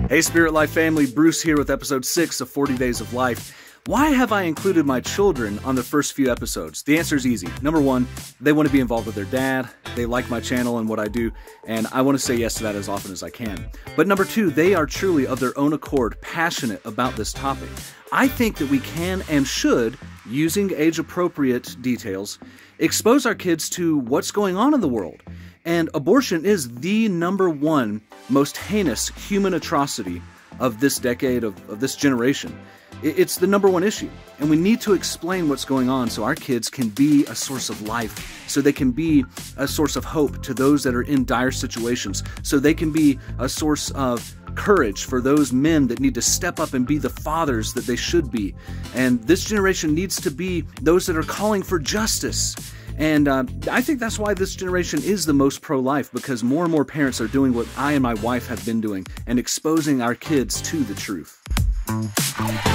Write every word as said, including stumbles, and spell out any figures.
Hey Spirit Life family, Bruce here with episode six of forty Days of Life. Why have I included my children on the first few episodes? The answer is easy. Number one, they want to be involved with their dad, they like my channel and what I do, and I want to say yes to that as often as I can. But number two, they are truly of their own accord passionate about this topic. I think that we can and should, using age-appropriate details, expose our kids to what's going on in the world. And abortion is the number one most heinous human atrocity of this decade, of, of this generation. It's the number one issue, and we need to explain what's going on so our kids can be a source of life, so they can be a source of hope to those that are in dire situations, so they can be a source of courage for those men that need to step up and be the fathers that they should be. And this generation needs to be those that are calling for justice. And uh, I think that's why this generation is the most pro-life, because more and more parents are doing what I and my wife have been doing and exposing our kids to the truth.